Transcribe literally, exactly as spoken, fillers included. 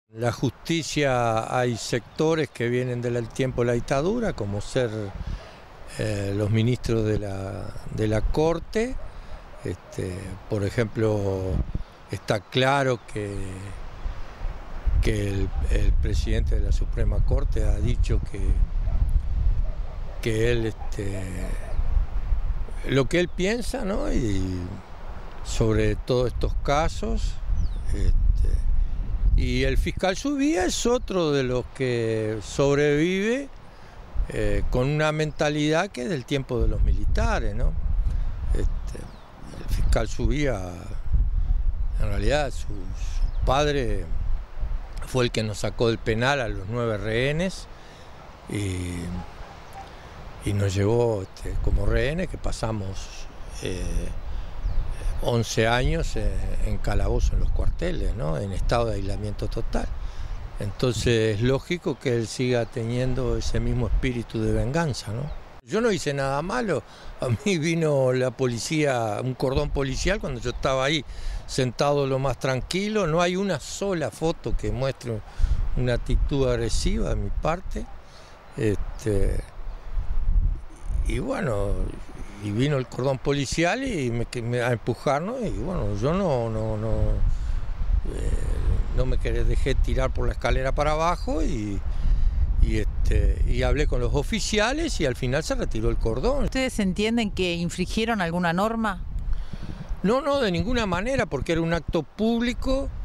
La justicia, hay sectores que vienen del tiempo de la dictadura, como ser eh, los ministros de la, de la Corte. Este, por ejemplo, está claro que, que el, el presidente de la Suprema Corte ha dicho que, que él, este, lo que él piensa, ¿no? Y sobre todos estos casos. Este, y el fiscal Subía es otro de los que sobrevive eh, con una mentalidad que es del tiempo de los militares, ¿no? Este, el fiscal Subía, en realidad su, su padre fue el que nos sacó del penal a los nueve rehenes y, y nos llevó este, como rehenes, que pasamos eh, once años en calabozo en los cuarteles, ¿no? En estado de aislamiento total. Entonces es lógico que él siga teniendo ese mismo espíritu de venganza, ¿no? Yo no hice nada malo, a mí vino la policía, un cordón policial cuando yo estaba ahí sentado lo más tranquilo, no hay una sola foto que muestre una actitud agresiva de mi parte. Este, y bueno, y vino el cordón policial y me, me a empujarnos y bueno, yo no, no, no, eh, no me quedé, dejé tirar por la escalera para abajo y, y, este, y hablé con los oficiales y al final se retiró el cordón. ¿Ustedes entienden que infringieron alguna norma? No, no, de ninguna manera, porque era un acto público